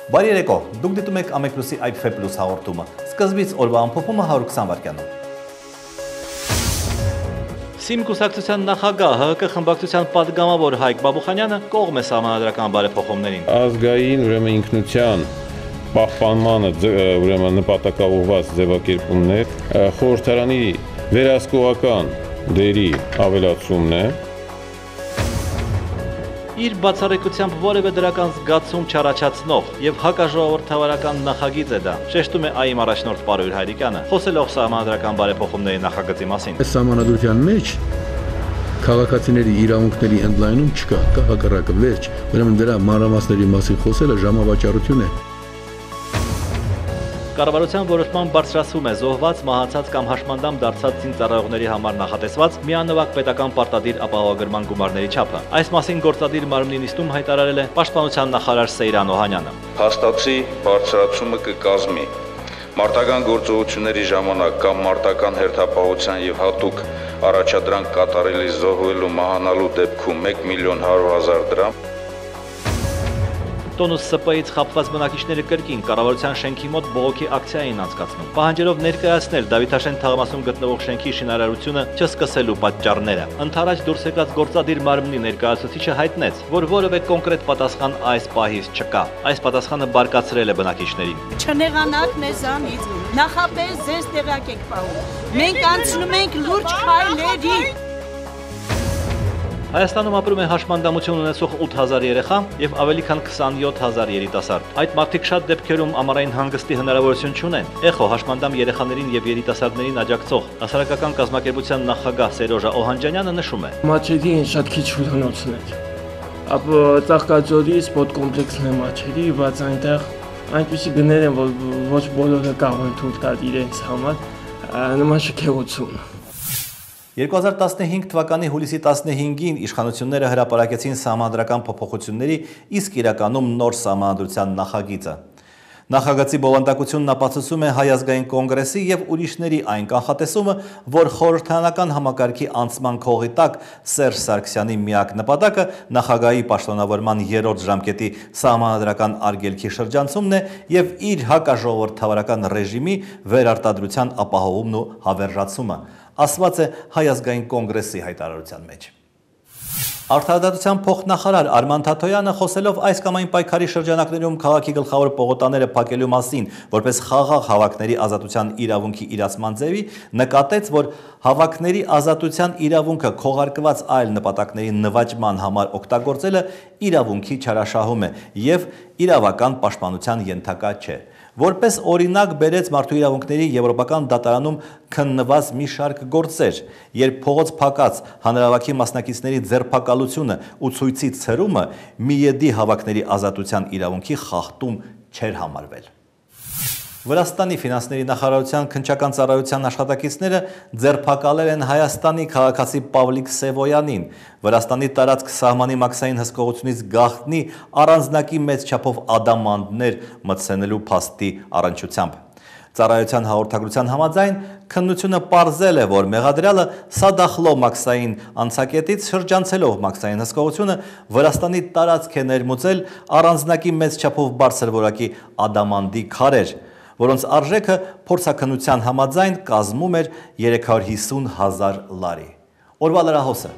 Բարի երեկո, դուք դիտում եք Ամեկրուսի IPF Plus հաղորդումը, սկզբից օրվա ամփոփումը 120 վայրկյանով։ ՍԻՄ կուսակցության նախագահ ՀՀԿ խմբակցության պատգամավոր Հայկ Բաբուխանյանը կողմ է սահմանադրական բարեփոխումներին։ Ազգային ինքնության պահպանմանը նպատակաուղղված ձևակերպումներ, խորհրդարանի վերահսկողական դերի ավելացումն է։ Իր բացառիկությամբ որևէ դրական զգացում չառաջացնող եւ հակաժողովրդավարական նախագիծ է դա, շեշտում է ԱԻՄ առաջնորդ Պարույր Հայրիկյանը, խոսելով սահմանադրական բարեփոխումների նախագծի մասին։ Այս սահմանադրության մեջ քաղաքացիների իրավունքների ընդլայնում չկա, կա հակառակը, վերջ, ուրեմն դրա մանրամասների մասին խոսելը ժամավաճառություն է։ Կառավարության որոշման բարձրացում է զոհված, մահացած կամ հաշմանդամ դարձած զինծառայողների համար նախատեսված միանվագ պետական պարտադիր ապահովագրման գումարների չափը։ Այս մասին գործադիր մարմնի նիստում հայտարարել է Պաշտպանության նախարար Սեյրան Օհանյանը։ Փաստացի բարձրացումը կկազմի մարտական գործողությունների ժամանակ կամ մարտական հերթապահության եւ հատուկ առաջադրանք կատարելիս զոհվելու մահանալու դեպքում 1.100.000 դրամ։ Տոնուս ՍՊ-ից խաբված բնակիչները կրկին կառավարության շենքի մոտ բողոքի ակցիա էին անցկացնում, պահանջելով ներկայացնել Դավիթաշեն թաղամասում գտնվող շենքի շինարարությունը չսկսելու պատճառները։ Ընդառաջ դուրս եկած գործադիր մարմնի ներկայացուցիչը հայտնեց, որ որևէ կոնկրետ պատասխան այս պահից չկա։ Այս պատասխանը բարկացրել է բնակիչներին։ Չնեղանաք մեզանից, նախապես ձեզ տեղյակ եք պահում։ Մենք անցնում ենք լուրջ քայլերի։ Հայաստանում ապրում է հաշմանդամություն ունեցող 8000 երեխա եւ ավելի քան 27000 երիտասարդ։ Այդ մարդիկ շատ դեպքերում ամառային հանգստի հնարավորություն չունեն։ ԵԽՕ հաշմանդամ երեխաներին եւ երիտասարդներին աջակցող հասարակական կազմակերպության նախագահ Սերոժա Օհանջանյանը նշում է. Մաչերի շատ քիչ հյուրանոցն է։ Ապա Ծաղկաձորի սպորտ կոմպլեքսն է Մաչերի, բայց այնտեղ այնպիսի գներ են, որ ոչ բոլորը կարող են թույլ տալ իրենց համար նման շքեղություն։ 2015 թվականի հուլիսի 15-ին իշխանությունները հրապարակեցին սահմանադրական փոփոխությունների, իսկ իրականում նոր սահմանադրության նախագիծը։ Նախագծի բովանդակությունն ապացուցում է Հայ ազգային կոնգրեսի եւ ուրիշների այն կանխատեսումը, որ խորհրդարանական համակարգի անցման քողի տակ Սերժ Սարգսյանի միակ նպատակը նախագահի պաշտոնավորման 3-րդ ժամկետի սահմանադրական արգելքի շրջանցումն է եւ իր հակաժողովրդավարական ռեժիմի վերարտադրության ապահովումն ու հավերժացումը, ասված է Հայ ազգային կոնգրեսի հայտարարության մեջ։ Արդարադատության փոխնախարար Արման Թաթոյանը խոսելով այս կամ այն պայքարի շրջանակներում քաղաքի գլխավոր պողոտաները փակելու մասին, որպես խաղաղ հավաքների ազատության իրավունքի իրացման ձևի, նկատեց, որ հավաքների ազատության իրավունքը քողարկված այլ նպատակների նվաճման համար օգտագործելը իրավունքի չարաշահում է եւ իրավական պաշտպանության ենթակա չէ։ Որպես օրինակ բերեց մարդու իրավունքների Եվրոպական դատարանում քննված մի շարք գործեր, երբ փողոց փակած հանրահավաքի մասնակիցների ձերբակալությունը ու ցույցի ցրումը միեդի հավաքների ազատության իրավունքի խախտում չէր համարվել։ Վրաստանի ֆինանսների նախարարության քննչական ծառայության աշխատակիցները ձերբակալել են Հայաստանի քաղաքացի Պավլիկ Սևոյանին, Վրաստանի տարածք սահմանի մաքսային հսկողությունից գաղտնի առանձնակի մեծ չափով ադամանդներ մտցնելու փաստի առնչությամբ։ Ծառայության հաղորդագրության համաձայն քննությունը պարզել է, որ մեղադրյալը Սադախլո մաքսային անցակետից շրջանցելով մաքսային հսկողությունը Վրաստանի տարածք է ներմուծել առանձնակի մեծ չափով բարձր որակի ադամանդի քարեր, որոնց արժեքը փորձաքննության համաձայն կազմում էր 350,000 լարի։ Օրվա լրահոսը։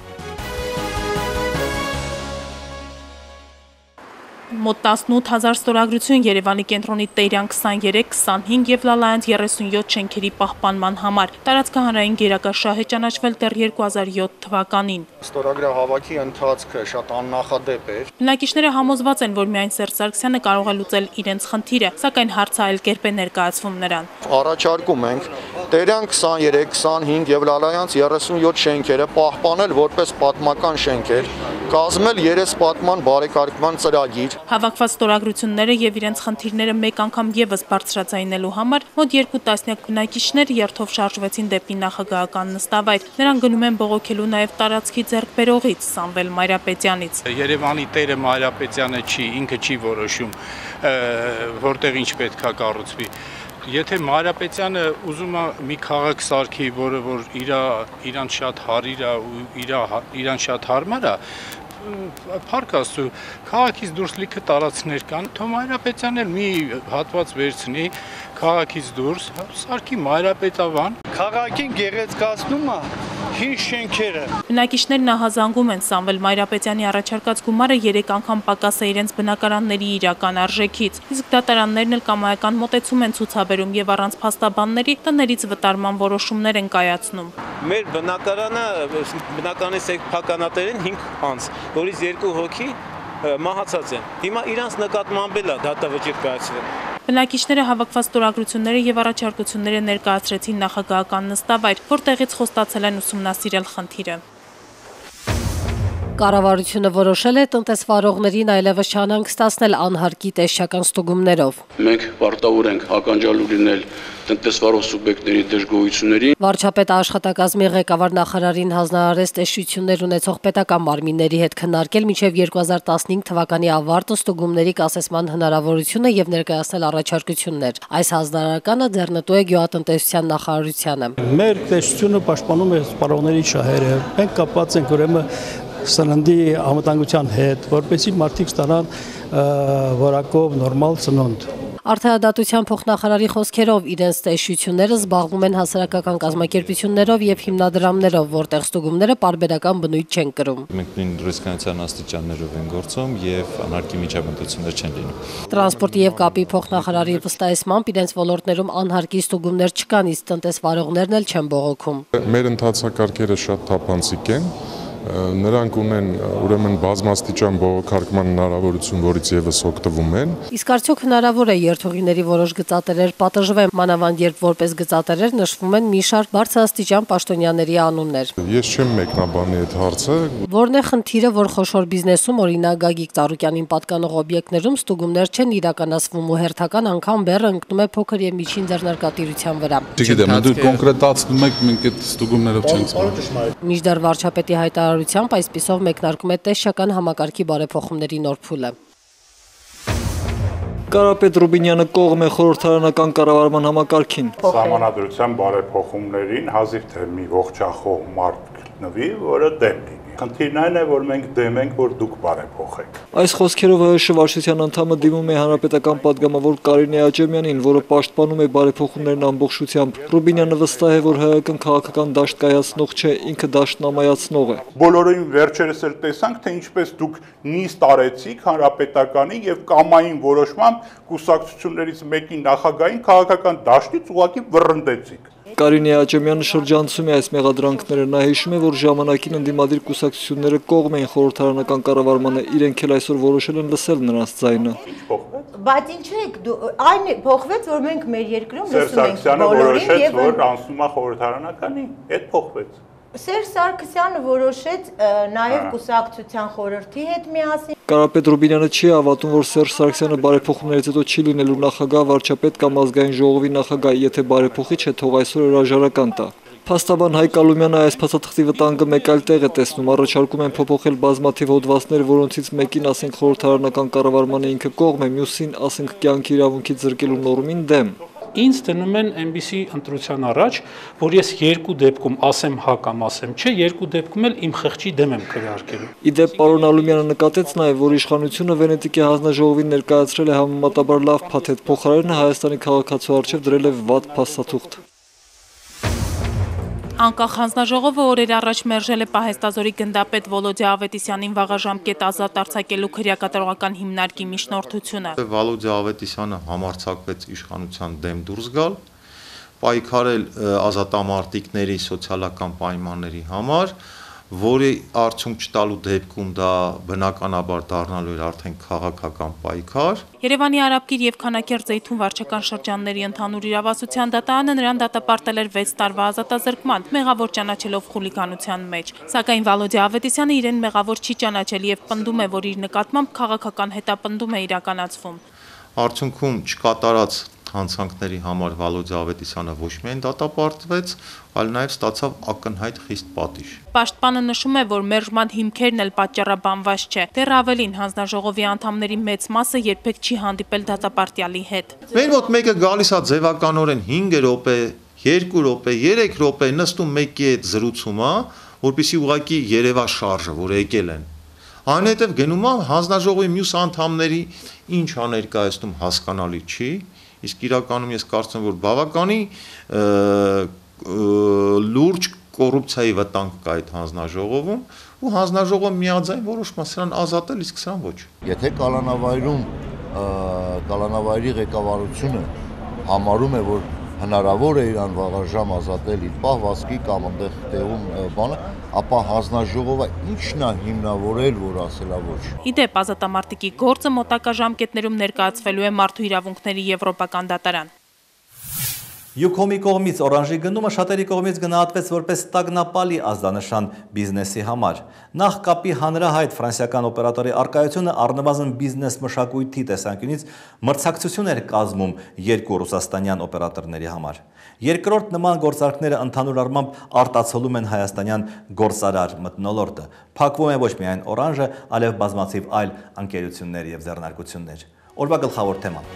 Մոտ 18000 ստորագրություն Երևանի կենտրոնի Տերյան 23, 25 եւ Լալայանց 37 շենքերի պահպանման համար։ Տարածքը հանրային գերակաշահ է ճանաչվել դեռ 2007 թվականին։ Ստորագրահավաքի ընթացքը շատ աննախադեպ էր։ Բնակիչները համոզված են, որ միայն Սերժ Սարգսյանը կարող է լուծել իրենց խնդիրը, սակայն հարցը այլ կերպ է ներկայացվում նրան։ Առաջարկում ենք Տերյան 23, 25 եւ Լալայանց 37 շենքերը պահպանել որպես պատմական շենքեր, կազմել երեսպատման բարեկարգման ծրագիր։ Հավաքված ստորագրությունները եւ իրենց խնդիրները մեկ անգամ եւս բարձրացնելու համար մոտ 2 տասնյակ բնակիչներ երթով շարժվեցին դեպի նախագահական նստավայր։ Նրանք գնում են բողոքելու նաեւ տարածքի ձեռքբերողից Սամվել Մայրապետյանից։ Երևանի տերը Մայրապետյանը չի, ինքը չի որոշում, որտեղ ինչ պետքա կառուցվի։ Եթե Մայրապետյանը ուզում է մի քաղաք սարքի, որը որ իրան շատ հարիր է ու իրան շատ հարմար է, Փառք Աստծո, քաղաքից դուրս լիքը տարածքներ կան, թող Մայրապետյանն էլ մի հատված վերցնի քաղաքից դուրս, սարքի Մայրապետավան։ Քաղաքին գեղեցկացնում է հին շենքերը։ Բնակիչներն ահազանգում են Սամվել Մայրապետյանի առաջարկած գումարը 3 անգամ պակաս է իրենց բնակարանների իրական արժեքից, իսկ դատարաններն էլ կամայական մոտեցում են ցուցաբերում եւ առանց փաստաբանների տներից վտարման որոշումներ են կայացնում։ Մեր բնակարանի սեփականատերին 5 անձ, որից 2 հոգի մահացած են։ Հիմա իրանց նկատմամբ էլ է դատավճիռ կայացվել։ Բնակիչները հավաքված ստորագրությունները եւ առաջարկությունները ներկայացրեցին նախագահական նստավայր, որտեղից խոստացել են ուսումնասիրել խնդիրը։ Կառավարությունը որոշել է տնտեսվարողներին այլևս չանհանգստացնել անհարկի տեսչական ստուգումներով։ Մենք պարտավոր ենք ականջալու լինել տնտեսվարող սուբյեկտների դժգոհություններին։ Վարչապետը աշխատակազմի ղեկավար նախարարին հանձնարարեց տեսչություններ ունեցող պետական մարմինների հետ քննարկել մինչև 2015 թվականի ավարտը ստուգումների կասեցման հնարավորությունը եւ ներկայացնել առաջարկություններ։ Այս հանձնարարականը ձեռնտու է գյուղատնտեսության նախարարությանը։ Մեր տեսչությունը պաշտպանում է սպառողների շահերը։ Մենք կապված ենք ուրեմն սննդի անվտանգության հետ, որպեսզի մարդիկ ստանան որակով նորմալ սնունդ։ Արդարադատության փոխնախարարի խոսքերով իրենց տեսչությունները զբաղվում են հասարակական կազմակերպություններով եւ հիմնադրամներով, որտեղ ստուգումները պարբերական բնույթ չեն կրում։ Մենք նույն ռիսկանության աստիճաններով են գործում եւ անհարկի միջամտություններ չեն լինում։ Տրանսպորտի եւ կապի փոխնախարարի վստահեցմամբ իրենց ոլորտներում անհարկի ստուգումներ չկան, իսկ տնտեսվարողներն էլ չեն բողոքում։ Մեր ընթացակարգերը շատ թափանցիկ են։ Նրանք ունեն ուրեմն բազմաստիճան բողոքարկման հնարավորություն, որից եւս օգտվում են։ Իսկ արդյոք հնարավոր է երթուղիների որոշ գծատերեր պատժվեն, մանավանդ երբ որպես գծատերեր նշվում են մի շարք բարձրաստիճան պաշտոնյաների անուններ։ Ես չեմ մեկնաբանի այդ հարցը։ Որն է խնդիրը, որ խոշոր բիզնեսում, օրինակ Գագիկ Ծառուկյանին պատկանող օբյեկտներում ստուգումներ չեն իրականացվում ու հերթական անգամ բեռը ընկնում է փոքր եւ միջին ձեռնարկատիրության վրա։ Չգիտեմ, դուք կոնկրետացնում եք, մենք այդ ստուգումներով չենք զբաղվում։ Մինչդեռ վարչապետի հայտարարությամբ այսպիսով մեկնարկում է տեսչական համակարգի բարեփոխումների նոր փուլը։ Կարապետ Ռուբինյանը կողմ է խորհրդարանական կառավարման համակարգին։ Սահմանադրության բարեփոխումներին հազիվ թե մի ողջախոհ մարդ գտնվի, որը դեմ լինի։ Խնդիրն այն է, որ մենք դեմ ենք, որ դուք բարեփոխեք։ Այս խոսքերով ՀՀՇ վարչության անդամը դիմում է հանրապետական պատգամավոր Կարինե Աճեմյանին, որը պաշտպանում է բարեփոխումներն ամբողջությամբ։ Ռուբինյանը վստահ է, որ ՀՀԿ-ն քաղաքական դաշտ կայացնող չէ, ինքը դաշտնամայացնող է։ Բոլորին վերջերս էլ տեսանք, թե ինչպես դուք նիստ արեցիք հանրապետականի եւ կամային որոշմամբ կուսակցություններից մեկի նախագահային քաղաքական դաշտից ուղղակի վռնդեցիք։ Կարինե Աճեմյանը շրջանցում է այս մեղադրանքները, նա հիշում է, որ ժամանակին ընդդիմադիր կուսակցությունները կողմ էին խորհրդարանական կառավարմանը, իրենք էլ այսօր որոշել են լսել նրանց ձայնը։ Բայց ինչ եք, այն փոխվեց, որ մենք մեր երկրում լսում ենք Սերժ որոշեց, որ անցնում է խորհրդարանականի, այդ փոխվեց։ Սերժ Սարգսյանը որոշեց նաև կուսակցության խորհրդի հետ միասին։ Կարապետ Ռուբինյանը չի հավատում, որ Սերժ Սարգսյանը բարեփոխումներից հետո չի լինելու նախագահ, վարչապետ կամ ազգային ժողովի նախագահ, եթե բարեփոխի չէ, թող այսօր հրաժարական տա։ Փաստաբան Հայկ Ալումյանը այս փաստաթղթի վտանգը մեկ այլ տեղ է տեսնում, առաջարկում են փոփոխել բազմաթիվ հոդվածներ, որոնցից մեկին, ասենք, խորհրդարանական կառավարմանը ինքը կողմ է, մյուսին, ասենք, կյանքի իրավունքից զրկելու նորմին դեմ։ Ինձ դնում են այնպիսի ընտրության առաջ, որ ես երկու դեպքում ասեմ հա կամ ասեմ չէ, երկու դեպքում էլ իմ խղճի դեմ եմ քվեարկելու։ Իդեպ պարոն Ալումյանը նկատեց նաև, որ իշխանությունը Վենետիկի հանձնաժողովին ներկայացրել է համեմատաբար լավ փաթեթ, փոխարենը Հայաստանի քաղաքացու առջև դրել է վատ փաստաթուղթ։ Անկախ հանձնաժողովը օրեր առաջ մերժել է Պահեստազորի գնդապետ Վոլոդիա Ավետիսյանին վաղաժամկետ ազատ արձակելու քրեակատարողական հիմնարկի միջնորդությունը։ Վոլոդիա Ավետիսյանը համարձակվեց իշխանության դեմ դուրս գալ, պայքարել ազատամարտիկների սոցիալական պայմանների համար, որի արդյունք չտալու դեպքում դա բնականաբար դառնալու էր արդեն քաղաքական պայքար։ Երևանի Արաբկիր եւ Քանաքերձեյթուն վարչական շրջանների ընդհանուր իրավասության դատարանը նրան դատապարտել էր 6 տարվա ազատազրկման, մեղավոր ճանաչելով խուլիգանության մեջ։ Սակայն Վալոդիա Ավետիսյանը իրեն մեղավոր չի ճանաչել եւ պնդում է, որ իր նկատմամբ քաղաքական հետապնդում է իրականացվում։ Արդյունքում չկատարած հանցանքների համար Վալոդիա Ավետիսյանը ոչ միայն դատապարտվեց, այլ նաև ստացավ ակնհայտ խիստ պատիժ։ Պաշտպանը նշում է, որ մերժման հիմքերն էլ պատճառաբանված չէ։ Դեռ ավելին, հանձնաժողովի անդամների մեծ մասը երբեք չի հանդիպել դատապարտյալի հետ։ Մեր մոտ մեկը գալիս է ձևականորեն 5 րոպե, 2 րոպե, 3 րոպե նստում մեկի հետ զրուցում է, որպեսզի ուղղակի երևա շարժը, որ եկել են։ Այնուհետև գնում է հանձնաժողովի մյուս անդամների ինչ ա ներկայացնում հասկանալի չի, իսկ իրականում ես կարծում որ բավականի լուրջ կոռուպցիայի վտանգ կա այդ հանձնաժողովում ու հանձնաժողովը միաձայն որոշում է սրան ազատել, իսկ սրան ոչ։ Եթե կալանավայրի ղեկավարությունը համարում է, որ հնարավոր է իրան վաղաժամ ազատել իր պահվածքի կամ այնտեղ տեղում բանը, ապա հանձնաժողովը ինչն է հիմնավորել, որ ասելա ոչ։ Իդեպ ազատամարտիկի գործը մոտակա ժամկետներում ներկայացվելու է Մարդու իրավունքների Եվրոպական դատարան։ Յուքոմի կողմից օրանժի գնումը շատերի կողմից գնահատվեց որպես տագնապալի ազդանշան բիզնեսի համար։ Նախ կապի հանրահայտ ֆրանսիական օպերատորի առկայությունը առնվազն բիզնես մշակույթի տեսանկյունից մրցակցություն էր կազմում երկու ռուսաստանյան օպերատորների համար։ Երկրորդ նման գործարքները ընդհանուր առմամբ արտացոլում են հայաստանյան գործարար մթնոլորտը։ Փակվում է ոչ միայն օրանժը, այլև բազմաթիվ այլ ընկերություններ եւ ձեռնարկություններ։ Օրվա գլխավոր թեման։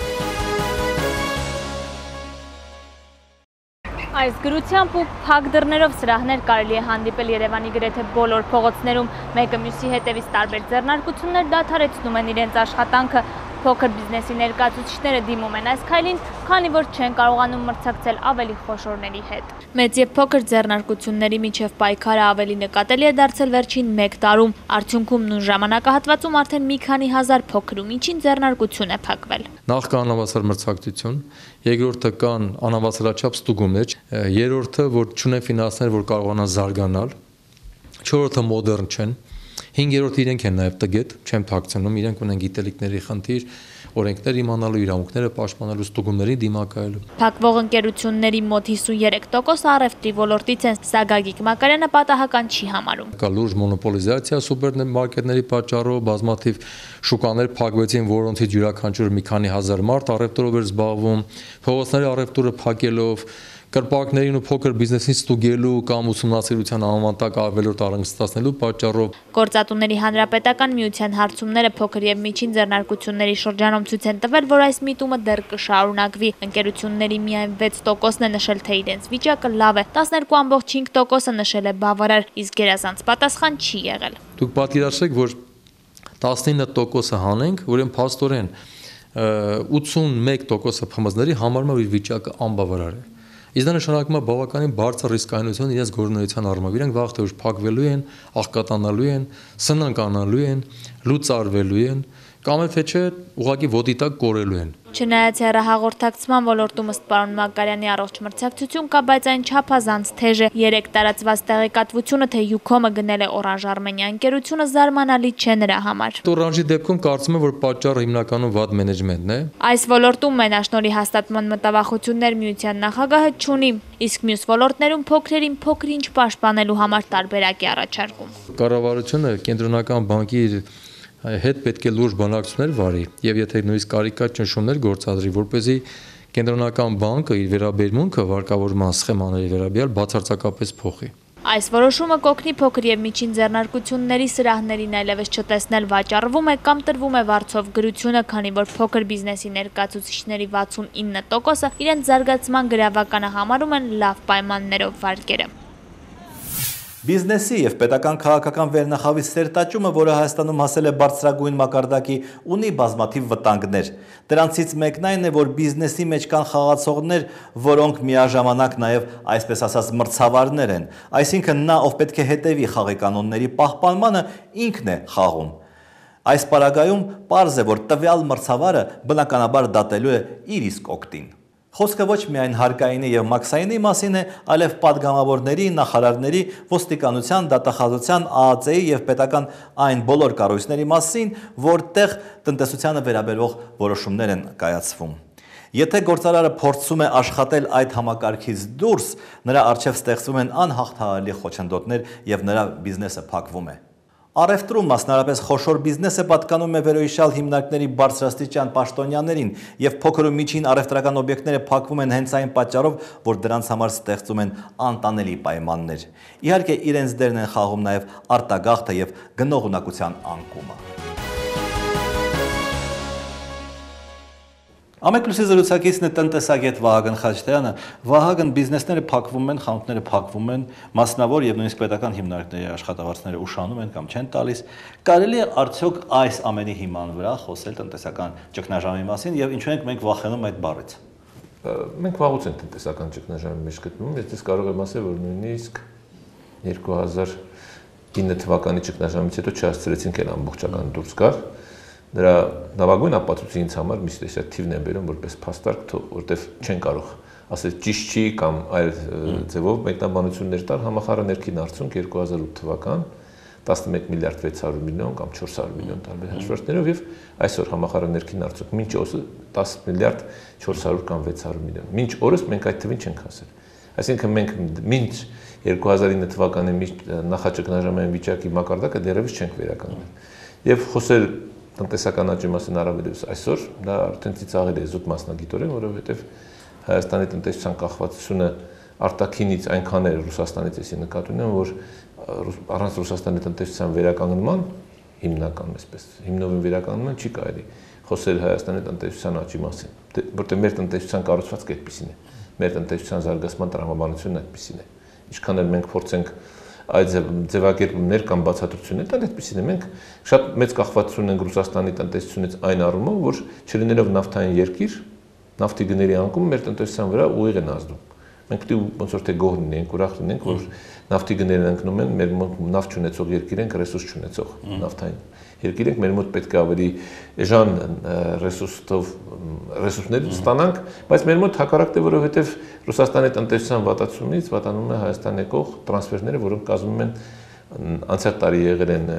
Այս գրությամբ ու փակ դռներով սրահներ կարելի է հանդիպել Երևանի գրեթե բոլոր փողոցներում, մեկը մյուսի հետևից տարբեր ձեռնարկություններ դադարեցնում են իրենց աշխատանքը, փոքր բիզնեսի ներկայացուցիչները դիմում են այս քայլին, քանի որ չեն կարողանում մրցակցել ավելի խոշորների հետ։ Մեծ եւ փոքր ձեռնարկությունների միջև պայքարը ավելի նկատելի է դարձել վերջին 1 տարում, արդյունքում նույն ժամանակահատվածում արդեն մի քանի հազար փոքր ու միջին ձեռնարկություն է փակվել։ Նախ կա անհավասար մրցակցություն, երկրորդը կան անհավասարաչափ ստուգումներ, երրորդը որ չունեն ֆինանսներ, որ կարողանան զարգանալ, չորրորդը մոդեռն չեն, հինգերորդը իրենք են նաև տգետ, չեմ թաքցնում, իրենք ունեն գիտելիքների խնդիր, օրենքներ իմանալու, իրավունքները պաշտպանելու, ստուգումների դիմակայելու։ Փակվող ընկերությունների մոտ 53% առևտրի ոլորտից են, սա Գագիկ Մակարյանը պատահական չի համարում։ Կա լուրջ մոնոպոլիզացիա սուպերմարկետների պատճառով, բազմաթիվ շուկաներ փակվեցին, որոնցից յուրաքանչյուրը մի քանի հազար մարդ առևտրով էր զբաղվում, փողոցների առևտուրը փակելով, կրպակներին ու փոքր բիզնեսին ստուգելու կամ ուսումնասիրության անվանտակ ավելորդ առանձնացնելու պատճառով։ Գործատուների հանրապետական միության հարցումները փոքր եւ միջին ձեռնարկությունների շրջանում ցույց են տվել, որ այս միտումը դեռ կշարունակվի։ Ընկերությունների միայն 6%-ն է նշել, թե իրենց վիճակը լավ է, 12.5%-ը նշել է բավարար, իսկ գերազանց պատասխան չի եղել։ Դուք պատկերացրեք, որ 19%-ը հանենք, ուրեմն փաստորեն 81%-ը ՓՄԶ-ների համարում է իր վիճակը անբավարար է։ Իսկ դա նշանակում է բավականին բարձր ռիսկայնություն իրենց գործունեության առումով։ Իրենք վաղ թե ուշ փակվելու են, աղքատանալու են, սնանկանալու են, լուծարվելու են, կամ էլ թե չէ ուղղակի ոտի տակ կորելու են։ Չնայած հեռահաղորդակցման ոլորտում ըստ պարոն Մակարյանի առողջ մրցակցություն կա, բայց այն չափազանց թեժ է։ Երեք տարածված տեղեկատվությունը, թե Յուքոմը գնել է Օրանժ Արմենիա ընկերությունը, զարմանալի չէ նրա համար։ Օրանժի դեպքում կարծում եմ, որ պատճառը հիմնականում վատ մենեջմենտն է։ Այս ոլորտում մենաշնորհի հաստատման մտավախություններ միության նախագահը չունի, իսկ մյուս ոլորտներում փոքրերին փոքր-ինչ պաշտպանելու համար տարբերակ է առաջարկում։ Կառավարությունը կենտրոնական բանկի հետ պետք է լուրջ բանակցություններ վարի եւ եթե նույնիսկ կարիքա ճնշումներ գործադրի, որպեսզի կենտրոնական բանկը իր վերաբերմունքը վարկավորման սխեմաների վերաբերյալ բացարձակապես փոխի։ Այս որոշումը կօգնի փոքր եւ միջին ձեռնարկությունների սրահներին այլևս չտեսնել վաճառվում է կամ տրվում է վարձով գրությունը, քանի որ փոքր բիզնեսի ներկայացուցիչների 69%-ը իրենց զարգացման գրավականը համարում են լավ պայմաններով վարկերը։ Բիզնեսի և պետական քաղաքական վերնախավի սերտաճումը, որը Հայաստանում հասել է բարձրագույն մակարդակի, ունի բազմաթիվ վտանգներ։ Դրանցից մեկն այն է, որ բիզնեսի մեջ կան խաղացողներ, որոնք միաժամանակ նաև այսպես ասած մրցավարներ են։ Այսինքն նա, ով պետք է հետևի խաղի կանոնների պահպանմանը, ինքն է խաղում։ Այս պարագայում պարզ է, որ տվյալ մրցավարը բնականաբար դատելու է իր իսկ օգտին։ Խոսքը ոչ միայն հարկայինի և մաքսայինի մասին է, այլև պատգամավորների, նախարարների, ոստիկանության, դատախազության, ԱԱԾ-ի և պետական այն բոլոր կառույցների մասին, որտեղ տնտեսությանը վերաբերող որոշումներ են կայացվում։ Եթե գործարարը փորձում է աշխատել այդ համակարգից դուրս, նրա առջև ստեղծվում են անհաղթահարելի խոչընդոտներ և նրա բիզնեսը փակվում է։ Առևտրում մասնարարպես խոշոր բիզնեսը պատկանում է վերոհիշյալ հիմնարկների բարձրաստիճան պաշտոնյաներին և փոքր ու միջին առևտրական օբյեկտները փակվում են հենց այն պատճառով, որ դրանց համար ստեղծում են անտանելի պայմաններ։ Իհարկե իրենց դերն են խաղում նաև արտագաղթը և գնողունակության անկումը։ Ամեկլուսի զրուցակիցն է տնտեսագետ Վահագն Խաչատրյանը։ Վահագն, բիզնեսները փակվում են, խանութները փակվում են, մասնավոր եւ նույնիսկ պետական հիմնարկների աշխատավարձները ուշանում են կամ չեն տալիս։ Կարելի է արդյոք այս ամենի հիման վրա խոսել տնտեսական ճգնաժամի մասին եւ ինչու ենք մենք վախենում այդ բառից։ Մենք վաղուց ենք տնտեսական ճգնաժամի մեջ գտնվում, ես կարող եմ ասել, որ նույնիսկ 2009 թվականի ճգնաժամից հետո չհասցրեցինք այն ամբողջական դուրս գալ։ Դրա նավագույն ապացույցը ինձ համար մի տեսակ թիվն են բերում որպես փաստարկ, որտեվ չեն կարող ասել ճիշտ չի կամ այլ ձևով մեկնաբանություններ տալ համախառն ներքին արդյունք 2008 թվական 11 միլիարդ 600 միլիոն կամ 400 միլիոն տարբեր հաշվարկներով եւ այսօր համախառն ներքին արդյունք մինչ օրը 10 միլիարդ 400 կամ 600 միլիոն։ Մինչ օրս մենք այդ թվին չենք հասել։ Այսինքն մենք մինչ 2009 թվականի նախաճգնաժամային վիճակի մակարդակը դեռևս չենք վերականգնել։ Եվ խոսել տնտեսական աճի մասին առավելևս այսօր դա արդեն ծիծաղել է զուտ մասնագիտորեն, որովհետև Հայաստանի տնտեսության կախվածությունը արտաքինից այնքան է Ռուսաստանից էսի նկատի ունեմ, որ առանց Ռուսաստանի տնտեսության վերականգնման հիմնական այսպես հիմնովին վերականգնման չի կարելի խոսել Հայաստանի տնտեսության աճի մասին, որտեղ մեր տնտեսության կառուցվածքը այդպեսին է, մեր տնտեսության զարգացման տրամաբանությունն այդպեսին է։ Ինչքան էլ մենք փորձենք այդ ձևակերպումներ կամ բացատրություններ տալ այդպեսին է, մենք շատ մեծ կախվածություն ենք Ռուսաստանի տնտեսությունից այն առումով, որ չլինելով նավթային երկիր, նավթի գների անկումը մեր տնտեսության վրա ուղիղ են ազդում։ Մենք պետք է ոնց որ թե գոհ լինենք, ուրախ լինենք, որ նավթի գներն ընկնում են, մեր մոտ նավթ չունեցող երկիր ենք, ռեսուրս չունեցող նավթային երկիր ենք, մեր մոտ պետք է ավելի էժան ռեսուրսներ ստանանք, բայց մեր մոտ հակառակն է, որովհետև Ռուսաստանի տնտեսության վատացումից վատանում է Հայաստան եկող տրանսֆերները, որոնք կազմում են անցյալ տարի եղել են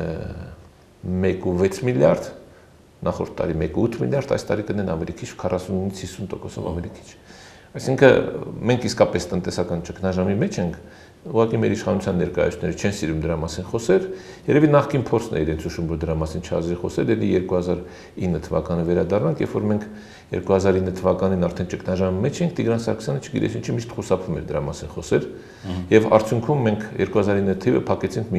1.6 միլիարդ, նախորդ տարի 1.8 միլիարդ, այս տարի կնեն ավելի քիչ 40-ից 50%-ով ավելի քիչ։ Այսինքն մենք իսկապես տնտեսական ճգնաժամի մեջ ենք, ուղղակի մեր իշխանության ներկայացուցիչները չեն սիրում դրա մասին խոսել, երևի նախկին փորձն է իրենց ուշում, որ դրա մասին չազի խոսել, ելի 2009 թվականը վերադառնանք, երբ որ մենք 2009 թվականին արդեն ճգնաժամի մեջ ենք, Տիգրան Սարգսյանը չգիտես ինչի միշտ խուսափում էր դրա մասին խոսել, եւ արդյունքում մենք 2009 թիվը փակեցինք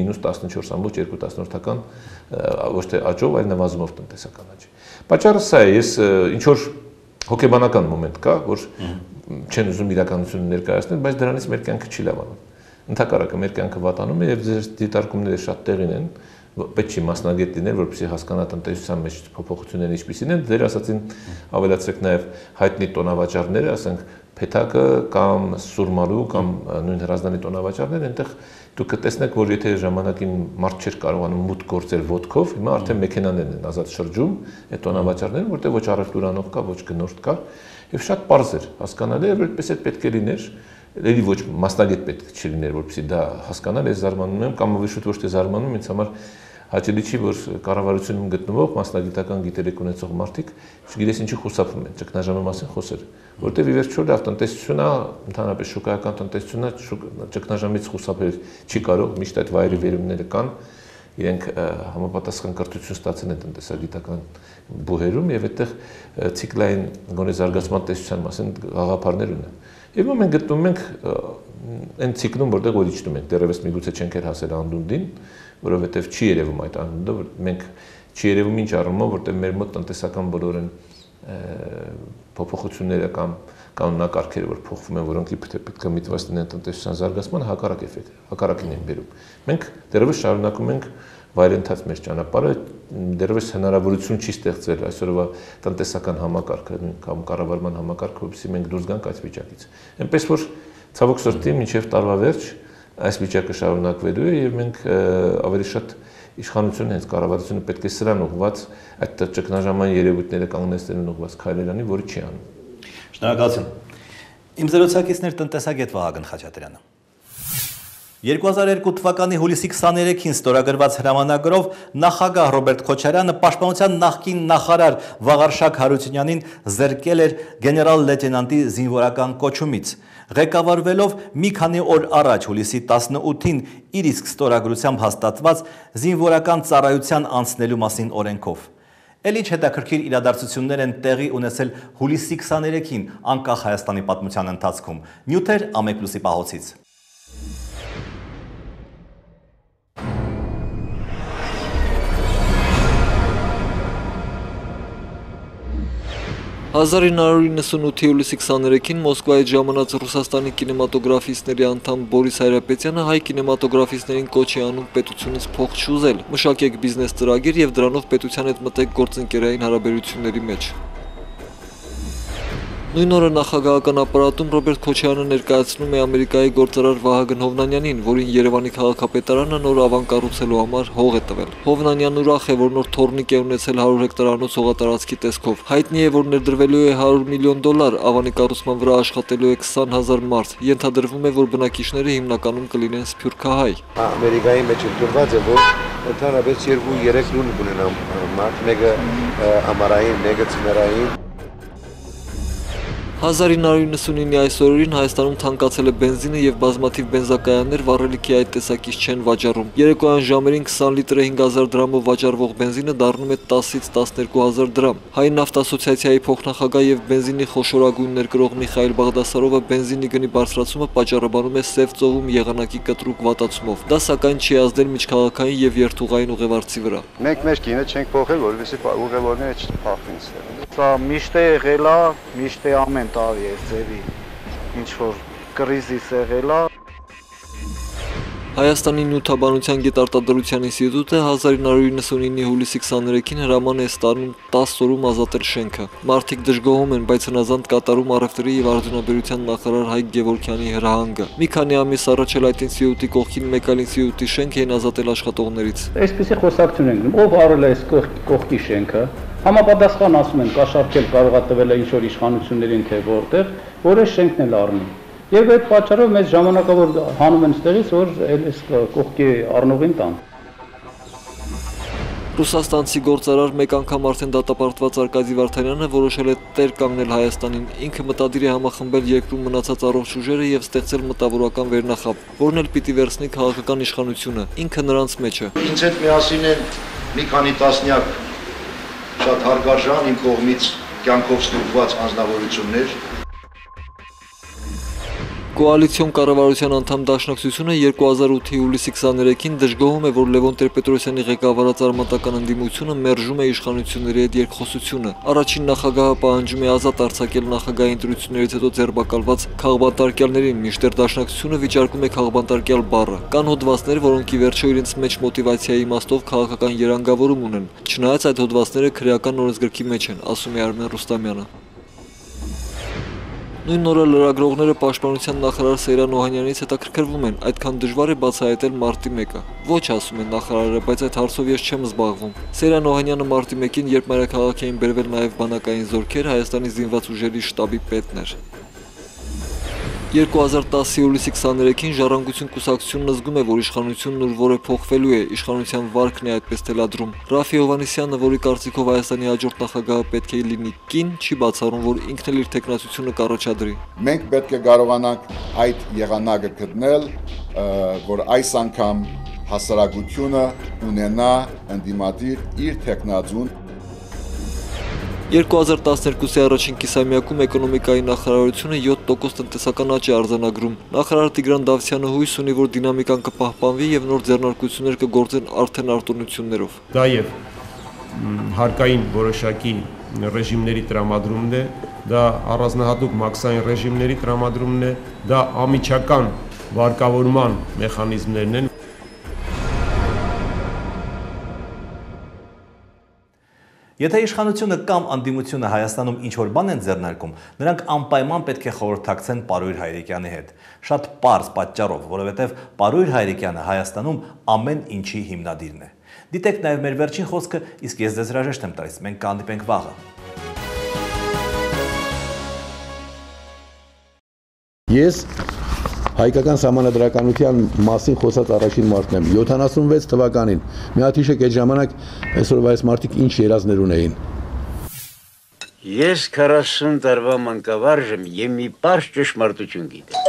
-14.2%-ական ոչ թե աճով, այլ նվազումով տնտեսական աճի։ Պատճառը սա է, ես ինչ որ հոգեբանական մոմենտ կա, որ չեն ուզում իրականությունը ներկայացնել, բայց դրանից մեր կյանքը չի լավանում։ Ընդհակառակը մեր կյանքը վատանում է եւ ձեր դիտարկումները շատ տեղին են, պետք չի մասնագետ լինել, որպեսզի հասկանա տնտեսության մեջ փոփոխությունները ինչպիսին են, ձեր ասածին ավելացրեք նաեւ հայտնի տոնավաճառները, ասենք փեթակը կամ սուրմալու կամ նույն հրազդանի տոնավաճառները, այնտեղ դուք կտեսնեք, որ եթե ժամանակին մարդ չէր կարողանում մուտք գործել ոդկով, հիմա արդեն մեքենաներն են ազատ շրջում այդ տոնավաճառները, որտեղ ոչ առևտուրանող կա, ոչ գնորդ կա, եւ շատ պարզ էր հասկանալի, որ այդպես է պետք է լիներ, ելի ոչ մասնագետ պետք չի լիներ, որպեսզի դա հասկանալ, ես զարմանում եմ կամ ավելի շուտ ոչ թե զարմանում, ինձ համար հաճելի չի, որ կառավարությունում գտնվող մասնագիտական գիտելիք ունեցող մարդիկ չգիտես ինչի խուսափում են ճգնաժամի մասին խոսել, որտեղ ի վերջո լավ տնտեսությունն է, ընդհանրապես շուկայական տնտեսությունն է, ճգնաժամից խուսափել չի կարող, միշտ այդ վայրի վերումները կան, իրենք համապատասխան կրթություն ստացել են տնտեսագիտական բուհերում եւ այդտեղ ցիկլային գոնե զարգացման տեսության մասին գաղափարներ ունեն։ Եվ մենք գտնում ենք այն ցիկլում, որտեղ որ իջնում ենք, դեռևս միգուցե չենք հասել անդունդին, որովհետև չի երևում այդ անդունդը, մենք չի երևում ինչ առումով, որտեղ մեր մոտ տնտեսական բոլոր են փոփոխությունները կամ կանոնակարգերը, որ փոխվում են, որոնք իբր թե պետք է միտված լինեն տնտեսության զարգացման, հակառակ էֆեկտ, հակառակին են բերում։ Մենք դեռևս շարունակում ենք վայրընթաց մեր ճանապարհը, դեռևս հնարավորություն չի ստեղծվել այսօրվա տնտեսական համակարգը կամ կառավարման համակարգը, որպեսզի մենք դուրս գանք այս վիճակից։ Այնպես որ ցավոք սրտի մինչև տարվա վերջ այս վիճակը շարունակվելու է եւ մենք ավելի շատ իշխանությունը հենց կառավարությունը պետք է սրան ուղղված այդ ճգնաժամային երևույթները կանգնեցնելուն ուղղված քայլեր անի, որը չի անում։ Շնորհակալություն։ Իմ զրուցակիցներ տնտեսագետ Վահագն Խաչատրյանը։ 2002 թվականի հուլիսի 23-ին ստորագրված հրամանագրով նախագահ Ռոբերտ Քոչարյանը պաշտպանության նախկին նախարար Վաղարշակ Հարությունյանին զրկել էր գեներալ լեյտենանտի զինվորական կոչումից, ղեկավարվելով մի քանի օր առաջ հուլիսի 18-ին իր իսկ ստորագրությամբ հաստատված զինվորական ծառայության անցնելու մասին օրենքով։ Էլ ինչ հետաքրքիր իրադարձություններ են տեղի ունեցել հուլիսի 23-ին անկախ Հայաստանի պատմության ընթացքում։ Նյութեր Ամեկլուսի պահոցից։ 1998 հուլիսի 23-ին Մոսկվայից ժամանած Ռուսաստանի կինեմատոգրաֆիստների անդամ Բորիս Հայրապետյանը հայ կինեմատոգրաֆիստներին կոչ է անում պետությունից փող չուզել, մշակեք բիզնես ծրագիր եւ դրանով պետության հետ մտեք գործընկերային հարաբերությունների մեջ։ Նույն օրը նախագահական ապարատում Ռոբերտ Քոչարյանը ներկայացնում է Ամերիկայի գործարար Վահագն Հովնանյանին, որին Երևանի քաղաքապետարանը նոր ավան կառուցելու համար հող է տվել։ Հովնանյանն ուրախ է, որ նոր թորնիկ է ունեցել 100 հեկտարանոց հողատարածքի տեսքով։ Հայտնի է, որ ներդրվելու է $100 միլիոն, ավանի կառուցման վրա աշխատելու է 20,000 մարդ։ Ենթադրվում է, որ բնակիչները հիմնականում կլինեն սփյուռքահայ։ Ամերիկայի մեջ ընդունված է, որ ընդհանրապես 2-3 լուն կունենան մարդ, մեկը ամառային, մեկը ձմեռային։ 1999-ի այս օրերին Հայաստանում թանկացել է բենզինը եւ բազմաթիվ բենզակայաններ վառելիքի այդ տեսակից չեն վաճառում։ Երեկոյան ժամերին 20 լիտրը 5000 դրամով վաճառվող բենզինը դառնում է 10-ից 12000 դրամ։ Հայ նավթ ասոցիացիայի փոխնախագահ եւ բենզինի խոշորագույն ներկրող Միխայել Բաղդասարովը բենզինի գնի բարձրացումը պատճառաբանում է Սև ծովում եղանակի կտրուկ վատացումով։ Դա սակայն չի ազդել միջքաղաքային եւ երթուղային ուղևորցի վրա։ Մենք մեր գինը չենք փոխել, որովհետեւ ուղևորները չփոխվին։ Սա միշտ է եղել, միշտ է ամեն տարի է ձևի, ինչ որ կրիզիս եղել է։ Հայաստանի նյութաբանության գիտարտադրության ինստիտուտը 1999-ի հուլիսի 23-ին հրաման է ստանում 10 օրում ազատել շենքը։ Մարդիկ դժգոհում են, բայց հնազանդ կատարում առևտրի եւ արդյունաբերության նախարար Հայկ Գևորգյանի հրահանգը։ Մի քանի ամիս առաջ էլ այդ ինստիտուտի կողքին մեկ այլ ինստիտուտի շենք էին ազատել աշխատողներից։ Այսպեսի խոսակցություն ենք գնում, ով առել է այս կողքի շենքը, համապատասխան ասում են կաշառքել կարող է տվել ինչ որ իշխանություններին թե որտեղ, որ այս շենքն էլ առնի։ Եվ այդ պատճառով մեզ ժամանակավոր հանում են ստեղից, որ այս կողքի առնողին տան։ Ռուսաստանցի գործարար մեկ անգամ արդեն դատապարտված Արկադի Վարդանյանը որոշել է տեր կանգնել Հայաստանին։ Ինքը մտադիր է համախմբել երկրում մնացած առողջ ուժերը եւ ստեղծել մտավորական վերնախավ, որն էլ պիտի վերցնի քաղաքական իշխանությունը։ Ինքը նրանց մեջ է։ Ինձ հետ միասին են մի քանի տասնյակ շատ հարգարժան իմ կողմից կյանքով ստուգված անձնավորություններ։ Կոալիցիոն կառավարության անդամ Դաշնակցությունը 2008-ի հուլիսի 23-ին դժգոհում է, որ Լևոն Տեր-Պետրոսյանի ղեկավարած արմատական ընդդիմությունը մերժում է իշխանությունների հետ երկխոսությունը։ Առաջին նախագահը պահանջում է ազատ արձակել նախագահի ընտրություններից հետո ձերբակալված քաղբանտարկյալներին, մինչդեռ Դաշնակցությունը վիճարկում է քաղբանտարկյալ բառը։ Կան հոդվածներ, որոնք ի վերջո իրենց մեջ մոտիվացիայի իմաստով քաղաքական երանգավորում ունեն, չնայած այդ հոդվածները քրեական օրենսգրքի մեջ են, ասում է Արմեն Ռուստամյանը։ Նույն օրը լրագրողները պաշտպանության նախարար Սեյրան Օհանյանից հետաքրքրվում են, այդքան դժվար է բացահայտել մարտի 1-ը։ Ոչ, ասում են նախարարը, բայց այդ հարցով ես չեմ զբաղվում։ Սեյրան Օհանյանը մարտի 1-ին, երբ մայրաքաղաք էին բերվել նաև բանակային զորքեր, Հայաստանի զինված ուժերի շտաբի պետն էր։ 2010-ի հուլիսի 23-ին Ժառանգություն կուսակցությունն զգում է, որ իշխանությունն ուր որը փոխվելու է, իշխանության վարկն է այդպես թելադրում։ Ռաֆի Հովհաննիսյանը, որի կարծիքով Հայաստանի հաջորդ նախագահը պետք է լինի կին, չի բացառում, որ ինքն էլ իր տեխնացությունը կառաջադրի։ Մենք պետք է կարողանանք այդ եղանակը գտնել, որ այս անգամ հասարակությունը ունենա ընդդիմադիր իր տեխնազուն։ 2012-ի առաջին կիսամյակում էկոնոմիկայի նախարարությունը 7% տնտեսական աճ է արձանագրում։ Նախարար Տիգրան Դավթյանը հույս ունի, որ դինամիկան կպահպանվի եւ նոր ձեռնարկություններ կգործեն արդեն արտոնություններով։ Դա եւ հարկային որոշակի ռեժիմների տրամադրումն է, դա առանձնահատուկ մաքսային ռեժիմների տրամադրումն է, դա ամիջական վարկավորման մեխանիզմներն են։ Եթե իշխանությունը կամ անդիմությունը Հայաստանում ինչ-որ բան են ձեռնարկում, նրանք անպայման պետք է խորհրդակցեն Պարույր Հայրիկյանի հետ։ Շատ պարզ պատճառով, որովհետև Պարույր Հայրիկյանը Հայաստանում ամեն ինչի հիմնադիրն է։ Դիտեք նաև մեր վերջին խոսքը, իսկ ես ձեզ հրաժեշտ եմ տալիս, մենք կհանդիպենք վաղը։ Ես հայկական սահմանադրականության մասին խոսած առաջին մարդն եմ 76 թվականին։ Մի հատ հիշեք այդ ժամանակ այսօրվա այս մարդիկ ինչ երազներ ունեին։ Ես 40 տարվա մանկավարժ եմ եւ մի պարզ ճշմարտություն գիտեմ։